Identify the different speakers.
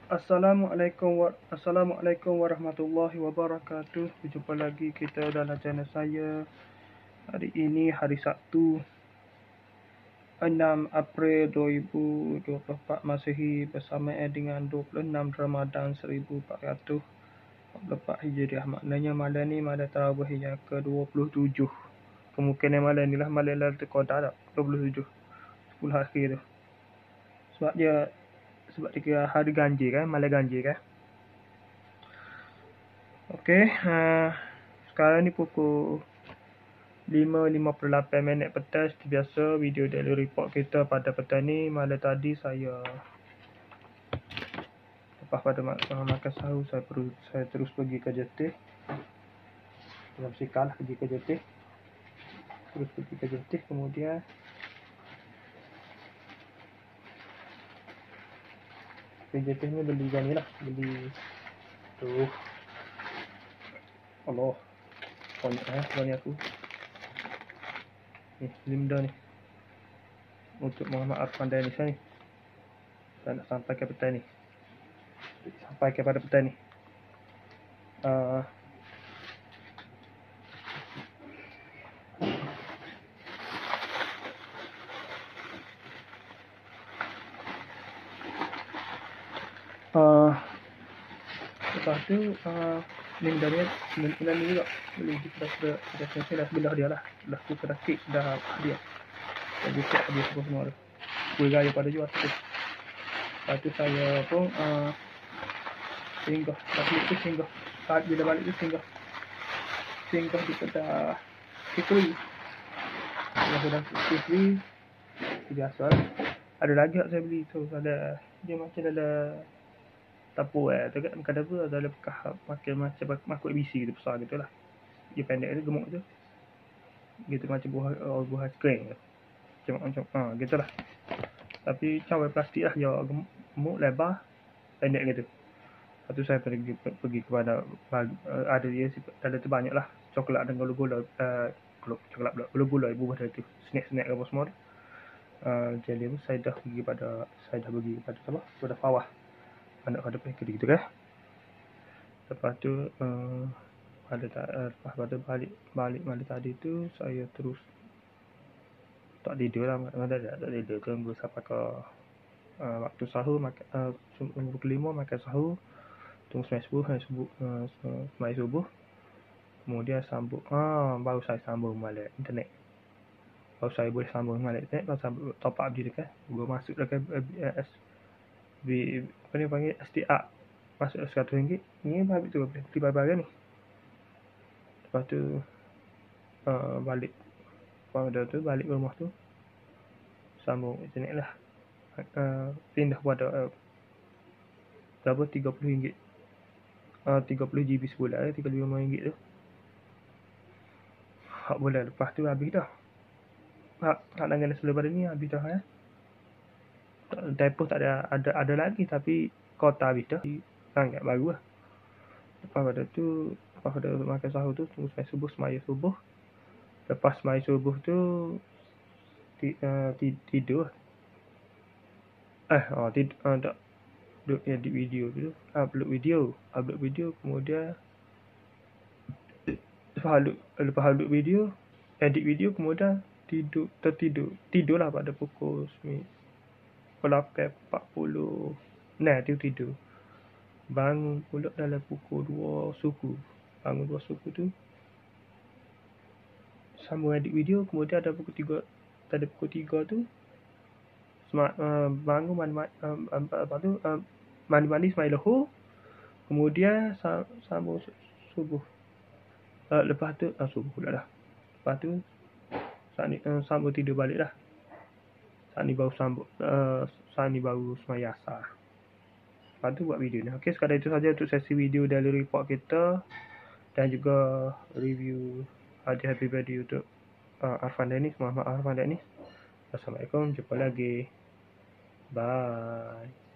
Speaker 1: Assalamualaikum warahmatullahi wabarakatuh. Berjumpa lagi kita dalam channel saya. Hari ini hari Sabtu 6 April 2024 Masehi bersamaan dengan 26 Ramadan 1444 Hijriah. Maknanya malam ni malam tarawih yang ke-27. Kemungkinan malam ni lah malam Lailatul Qadar tak? 27 10 akhir tu. Sebab dia kira hari ganjil kan, malam ganjil kan. Okey, sekarang ni pukul 5.58 petang. Seperti biasa, video daily report kita pada petang ni. Malam tadi saya lepas pada makan sahur, saya terus pergi ke Jetih. Dalam sikal pergi ke Jetih. Terus pergi ke Jetih, kemudian ke Jetih ni beli ni lah, beli tuh. Allah, banyak aku. Ni, benda ni. Untuk Muhammad Arfan Danis ni. Saya nak sampai ke petang ni. Sampai kepada petang ni. Lepas tu ni dari bulan ni juga boleh kita dah sebelah dia lah, belah tu pada kek dah hadiah. Jadi kek hadiah semua tu kuih raya pada jual tu. Lepas tu saya pun singgah saat bila balik tu singgah di kedai Kikri. Kalau sudah Kikri biasa lah. Ada lagi saya beli tu, ada dia macam ada tapu tu kan, bukan apa, ada bekas makan macam makuk ABC gitu, besar gitu lah. Dia pendek tu, gemuk tu. Gitu macam buah kering tu. Macam gitu lah. Tapi cawan plastik lah, dia gemuk, lebar, pendek gitu. Lepas tu saya pergi kepada ada dia tu banyak lah coklat dan gula-gula, coklat pula, gula-gula ibu pada tu, snack apa semua tu. Jadi saya dah pergi pada apa? Pada Fawah. Anak ada pergi gitu kan. Lepas tu lepas pada balik malam tadi tu saya terus tak tidur lah, tak tidur, tunggu sampai ke waktu sahur, makan pukul 5 makan sahur, tunggu sembahyang subuh, kemudian sambung baru saya sambung balik internet. Baru saya boleh sambung balik internet, baru sambung top up dia kan. Gua masuk dekat apa ni panggil STA, masuk RM100 ni habis tu beli barang ni. Lepas tu balik rumah tu sambung internet lah, pindah pada berapa, RM30, 30 GB sebulan, RM35 tu hak bulan. Lepas tu habis dah hak langganan selepas ni habis dah ya. Tempoh tak ada lagi, tapi kota habis dah, sangat baru lah. Lepas pada makan sahur tu tunggu sembahyang subuh. Lepas sembahyang subuh tu tidur. Tak duduk edit video tu, upload video, kemudian lepas upload video, edit video, kemudian tidurlah pada pukul 8.40. Nah, tidur. Bangun pula dalam pukul 2 suku. Bangun 2 suku tu sambung edit video, kemudian ada pukul 3 tu bangun mandi sembahyang lohor, kemudian sambung subuh. Lepas tu subuh pula dah. Lepas tu sambung tidur balik dah. Saat ni baru sembahyang asar. Lepas tu buat video ni. Okey, sekadar itu saja untuk sesi video daily report kita dan juga review hadiah happy birthday untuk Muhammad Arfan Danis. Assalamualaikum, jumpa lagi. Bye.